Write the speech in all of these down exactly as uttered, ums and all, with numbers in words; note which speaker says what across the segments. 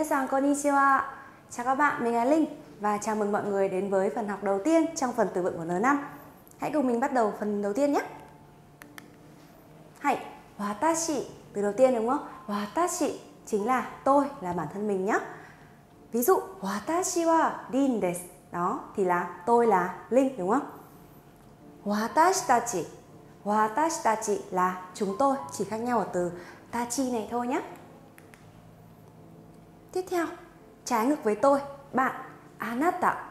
Speaker 1: Minasan konnichiwa. Chào các bạn, mình là Linh và chào mừng mọi người đến với phần học đầu tiên trong phần từ vựng của N năm. Hãy cùng mình bắt đầu phần đầu tiên nhé. Hay, watashi, từ đầu tiên đúng không? Watashi chính là tôi, là bản thân mình nhé. Ví dụ, watashi wa Rin desu. Đó, thì là tôi là Linh đúng không? Watashi-tachi. Watashi-tachi là chúng tôi, chỉ khác nhau ở từ tachi này thôi nhé. Tiếp theo, trái ngược với tôi, bạn, anata.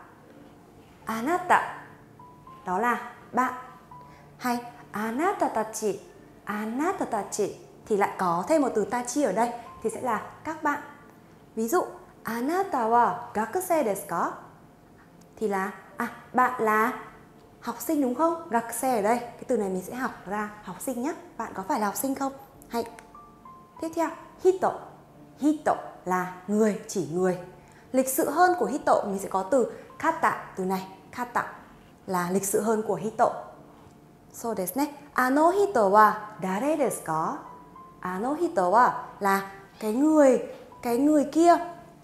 Speaker 1: Anata, đó là bạn. Hay anata-tachi. Anata-tachi thì lại có thêm một từ tachi ở đây, thì sẽ là các bạn. Ví dụ, anata wa gakusei desu ka? Thì là, à, bạn là học sinh đúng không? Gakusei ở đây, cái từ này mình sẽ học ra học sinh nhé. Bạn có phải là học sinh không? Hay. Tiếp theo, hito. Hito là người, chỉ người. Lịch sự hơn của hito mình sẽ có từ kata, từ này, kata là lịch sự hơn của hito. So desu ne. Ano hito wa dare desu ka? Ano hito wa là cái người, cái người kia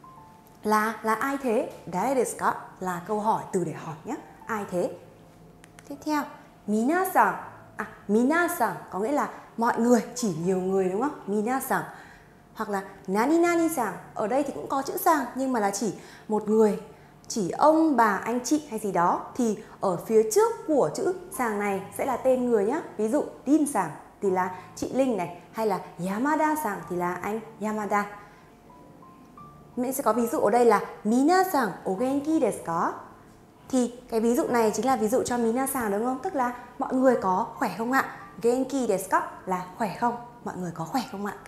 Speaker 1: là là ai thế? Dare desu ka là câu hỏi, từ để hỏi nhé. Ai thế? Tiếp theo, minasan. À, minasan có nghĩa là mọi người, chỉ nhiều người đúng không? Minasan. Hoặc là nani nani san. Ở đây thì cũng có chữ san nhưng mà là chỉ một người, chỉ ông, bà, anh chị hay gì đó. Thì ở phía trước của chữ san này sẽ là tên người nhé. Ví dụ Rin san thì là chị Linh này, hay là Yamada san thì là anh Yamada. Mình sẽ có ví dụ ở đây là minasan o genki desu ka? Thì cái ví dụ này chính là ví dụ cho minasan đúng không? Tức là mọi người có khỏe không ạ? Genki desu ka là khỏe không? Mọi người có khỏe không ạ?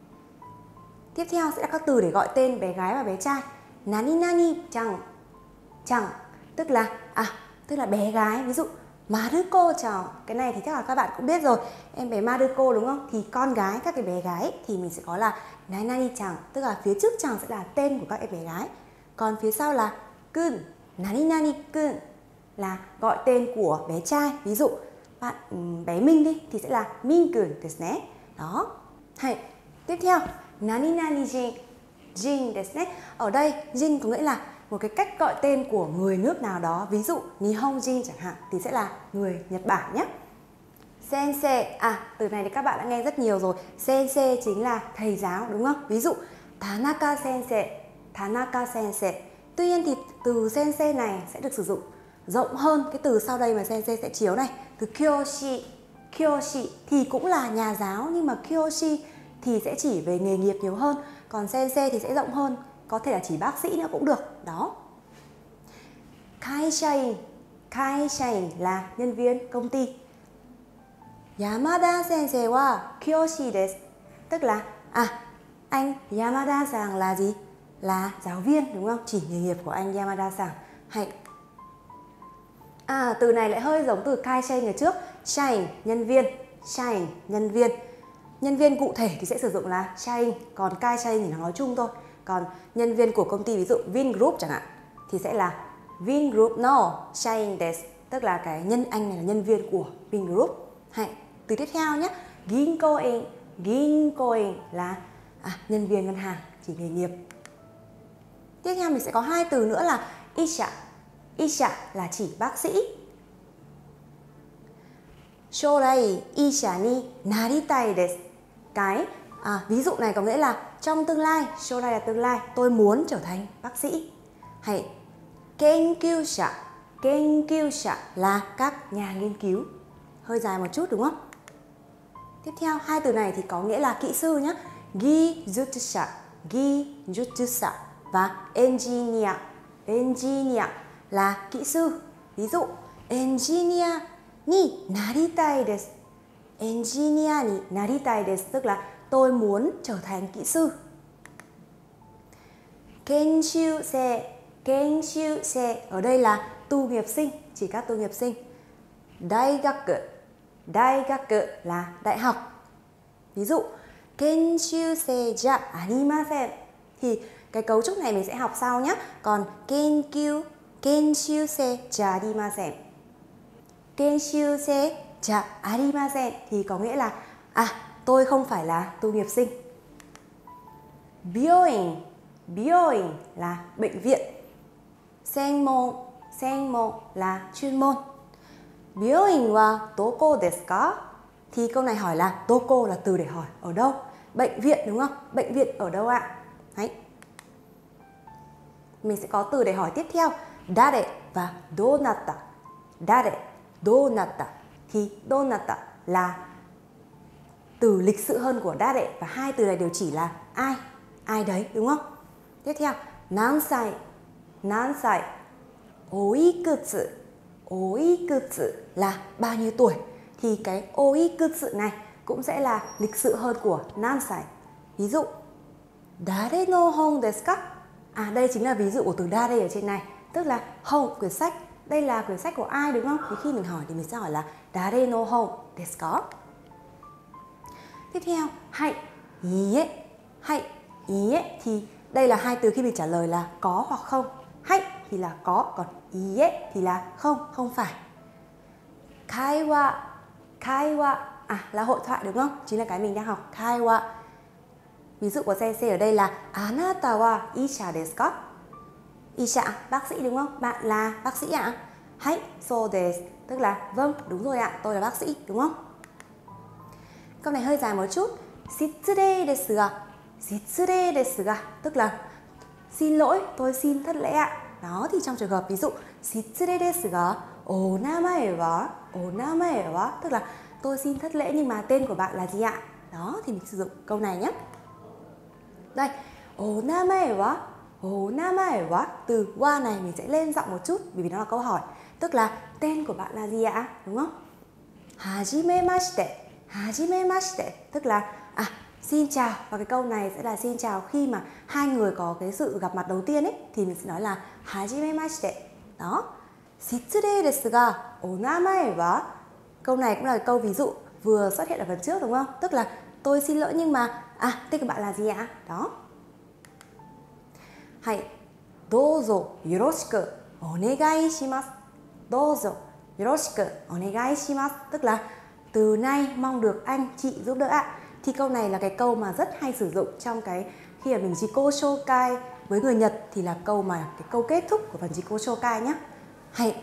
Speaker 1: Tiếp theo sẽ là các từ để gọi tên bé gái và bé trai. Nani nani chẳng. Chẳng tức là à, tức là bé gái. Ví dụ Maruko chào. Cái này thì chắc là các bạn cũng biết rồi. Em bé Maruko đúng không? Thì con gái, các cái bé gái thì mình sẽ có là nani nani chẳng. Tức là phía trước chẳng sẽ là tên của các em bé gái. Còn phía sau là kun. Nani nani kun là gọi tên của bé trai. Ví dụ bạn bé Minh đi thì sẽ là Min-kun desu ne. Đó. Hay. Tiếp theo, nani nani jin. Jin desu ne. Ở đây jin có nghĩa là một cái cách gọi tên của người nước nào đó. Ví dụ Nihonjin chẳng hạn thì sẽ là người Nhật Bản nhé. Sensei, à từ này thì các bạn đã nghe rất nhiều rồi. Sensei chính là thầy giáo đúng không? Ví dụ Tanaka sensei. Tanaka sensei. Tuy nhiên thì từ sensei này sẽ được sử dụng rộng hơn cái từ sau đây mà sensei sẽ chiếu này. Từ kyoshi. Kyoshi thì cũng là nhà giáo nhưng mà kyoshi thì sẽ chỉ về nghề nghiệp nhiều hơn. Còn sensei thì sẽ rộng hơn, có thể là chỉ bác sĩ nữa cũng được. Đó. Kaishain. Kaishain là nhân viên công ty. Yamada sensei wa kyoshi desu. Tức là à, anh Yamada-san là gì? Là giáo viên đúng không? Chỉ nghề nghiệp của anh Yamada-san. Hay. À, từ này lại hơi giống từ kaishain ở trước. Shain, nhân viên. Shain, nhân viên. Nhân viên cụ thể thì sẽ sử dụng là shain, còn kaishain thì nó nói chung thôi. Còn nhân viên của công ty ví dụ Vingroup chẳng hạn thì sẽ là Vingroup no shain desu, tức là cái nhân anh này là nhân viên của Vingroup. Hay. Từ tiếp theo nhé, ginkoin. Ginkoin là à, nhân viên ngân hàng, chỉ nghề nghiệp. Tiếp theo mình sẽ có hai từ nữa là isha. Isha là chỉ bác sĩ. Shorai isha ni naritai desu. Cái à, ví dụ này có nghĩa là trong tương lai, shorai là tương lai, tôi muốn trở thành bác sĩ. Hay kenkyusha. Kenkyusha là các nhà nghiên cứu. Hơi dài một chút đúng không? Tiếp theo hai từ này thì có nghĩa là kỹ sư nhé. Gijutsu. Gijutsu và engineer. Engineer là kỹ sư. Ví dụ engineer ni naritai desu. Engineer ni naritai desu tức là tôi muốn trở thành kỹ sư. Kenshūsei. Kenshūsei ở đây là tu nghiệp sinh, chỉ các tu nghiệp sinh. Daigaku. Daigaku là đại học. Ví dụ kenshūsei ja arimasen thì cái cấu trúc này mình sẽ học sau nhé. Còn kenkyu, kenshūsei ja arimasen. Kenshūsei ja arimasen thì có nghĩa là à, tôi không phải là tu nghiệp sinh. Byoin. Byoin là bệnh viện. Senmon, senmon là chuyên môn. Byoin wa doko desu ka? Thì câu này hỏi là doko là từ để hỏi ở đâu. Bệnh viện đúng không? Bệnh viện ở đâu ạ? Đấy. Mình sẽ có từ để hỏi tiếp theo. Dare và donata. Dare, donata. Thì donata là từ lịch sự hơn của dare và hai từ này đều chỉ là ai, ai đấy đúng không? Tiếp theo, nansai, nansai, oikutsu, oikutsu là bao nhiêu tuổi. Thì cái oikutsu này cũng sẽ là lịch sự hơn của nansai. Ví dụ, dare no hon desu ka? À đây chính là ví dụ của từ dare ở trên này, tức là hon quyển sách. Đây là quyển sách của ai đúng không? Thì khi mình hỏi thì mình sẽ hỏi là dare no hon desu ka? Tiếp theo, hay, iie, hay, iie thì đây là hai từ khi mình trả lời là có hoặc không. Hay thì là có, còn iie thì là không, không phải. Kaiwa, kaiwa, à là hội thoại đúng không? Chính là cái mình đang học, kaiwa. Ví dụ của sensei ở đây là anata wa isha desu ka? Isha, bác sĩ đúng không? Bạn là bác sĩ ạ? Hay, so desu, tức là vâng, đúng rồi ạ, tôi là bác sĩ, đúng không? Câu này hơi dài một chút. Shitsurei desu ga, shitsurei desu ga, tức là xin lỗi, tôi xin thất lễ ạ. Đó thì trong trường hợp ví dụ shitsurei desu ga, onamae wa, onamae wa, tức là tôi xin thất lễ nhưng mà tên của bạn là gì ạ? Đó thì mình sử dụng câu này nhé. Đây, onamae wa, onamae wa, từ wa này mình sẽ lên giọng một chút vì nó là câu hỏi, tức là tên của bạn là gì ạ? Đúng không? Hajimemashite, hajimemashite, tức là à xin chào, và cái câu này sẽ là xin chào khi mà hai người có cái sự gặp mặt đầu tiên ấy thì mình sẽ nói là hajimemashite. Đó. Shitsurei desu ga onamae wa. Câu này cũng là câu ví dụ vừa xuất hiện ở phần trước đúng không? Tức là tôi xin lỗi nhưng mà à tên của bạn là gì ạ? Đó. Hay. Dozo yoroshiku onegai shimasu. Dozo yoroshiku onegai shimasu, tức là từ nay mong được anh chị giúp đỡ ạ. Thì câu này là cái câu mà rất hay sử dụng trong cái khi mà mình jiko shokai với người Nhật thì là câu mà cái câu kết thúc của phần jiko shokai nhé. Hay.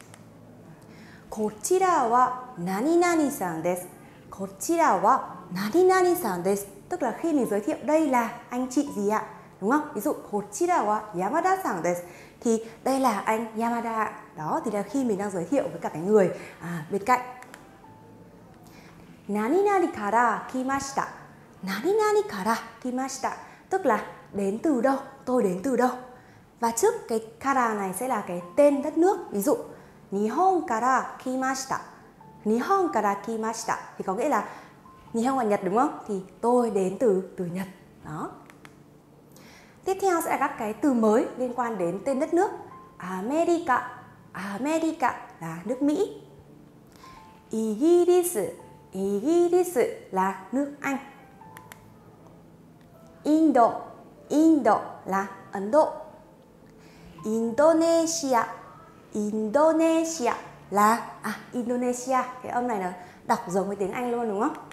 Speaker 1: Kochira wa nani nani san desu. Kochira wa nani nani san desu, tức là khi mình giới thiệu đây là anh chị gì ạ? Đúng không? Ví dụ Kochira wa Yamada san desu thì đây là anh Yamada. Đó thì là khi mình đang giới thiệu với cả cái người à, bên cạnh. Nani nani kara kimashita. Nani nani kara kimashita, tức là đến từ đâu, tôi đến từ đâu. Và trước cái kara này sẽ là cái tên đất nước. Ví dụ Nihon kara kimashita. Nihon kara kimashita thì có nghĩa là Nihon là Nhật đúng không? Thì tôi đến từ từ Nhật. Đó. Tiếp theo sẽ là các cái từ mới liên quan đến tên đất nước. America. America là nước Mỹ. Igiris. Igiris là nước Anh. Indo. Indo là Ấn Độ. Indonesia. Indonesia là à Indonesia, cái âm này là đọc giống với tiếng Anh luôn đúng không?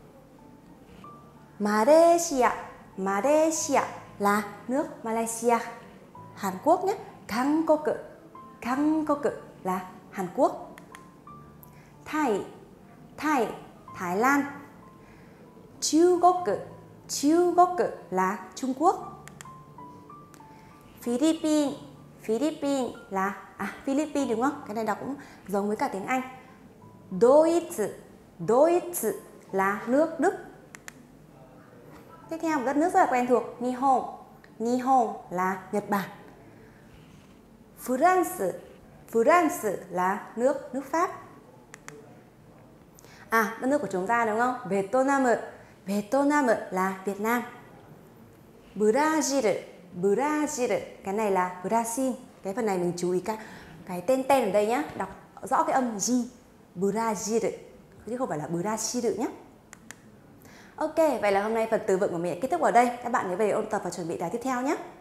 Speaker 1: Malaysia. Malaysia là nước Malaysia. Hàn Quốc nhé. Hankook. Hankook là Hàn Quốc. Thái. Thái, Thái Lan. Trung Quốc. Trung Quốc là Trung Quốc. Philippines. Philippines là à Philippines đúng không? Cái này đọc cũng giống với cả tiếng Anh. Deutsch. Deutsch là nước Đức. Tiếp theo một đất nước rất là quen thuộc, Nihon. Nihon là Nhật Bản. France. France là nước nước Pháp. À, đất nước của chúng ta đúng không? Vietnam. Vietnam là Việt Nam. Brazil. Brazil, cái này là Brazil. Cái phần này mình chú ý cái, cái tên tên ở đây nhé. Đọc rõ cái âm G. Brazil, chứ không phải là Brazil nhé. Ok, vậy là hôm nay phần từ vựng của mình kết thúc ở đây. Các bạn nhớ về ôn tập và chuẩn bị bài tiếp theo nhé.